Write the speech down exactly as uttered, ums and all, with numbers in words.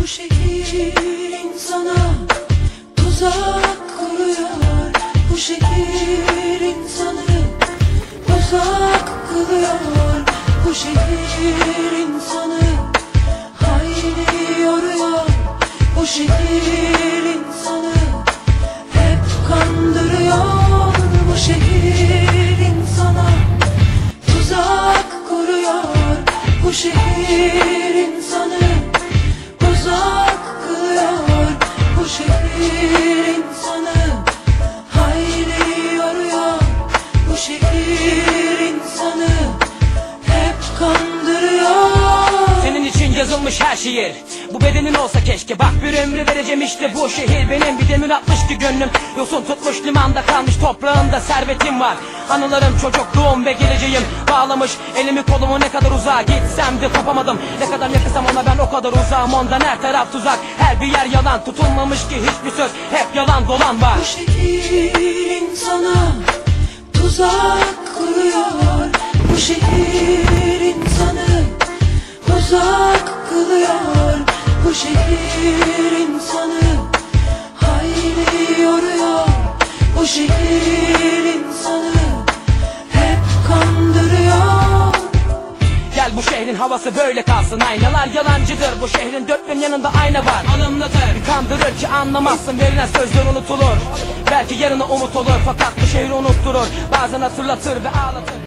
Bu şehir insana tuzak kuruyor. Bu şehir insanı uzak kılıyor. Bu şehir insanı hayli yoruyor. Bu şehir insanı hep kandırıyor. Bu şehir insana tuzak kuruyor. Bu şehir insanı uzak kılıyor. Bu şehir insanı hayli yoruyor. Bu şehir insanı hep kandırıyor. Senin için yazılmış her şiir, bu bedenin olsa keşke. Bak bir ömrü vereceğim işte bu şehir benim. Bir demir atmış ki gönlüm yosun tutmuş, limanda kalmış toprağında servetim var. Anılarım, çocukluğum ve geleceğim bağlamış elimi kolumu. Ne kadar uzağa gitsem de kopamadım. Ne kadar yakınsam ona ben o kadar uzağım. Ondan her taraf tuzak, her bir yer yalan. Tutulmamış ki hiçbir söz, hep yalan dolan var. Bu şehir insana tuzak kuruyor. Bu şehir insanı uzak kılıyor. Bu şehir insanı hayli yoruyor. Bu şehir insanı hep kandırıyor. Gel bu şehrin havası böyle kalsın. Aynalar yalancıdır, bu şehrin dört bin yanında ayna var. Alımlıdır, bir kandırır ki anlamazsın. Verilen sözler unutulur, belki yarına umut olur. Fakat bu şehri unutturur, bazen hatırlatır ve ağlatır.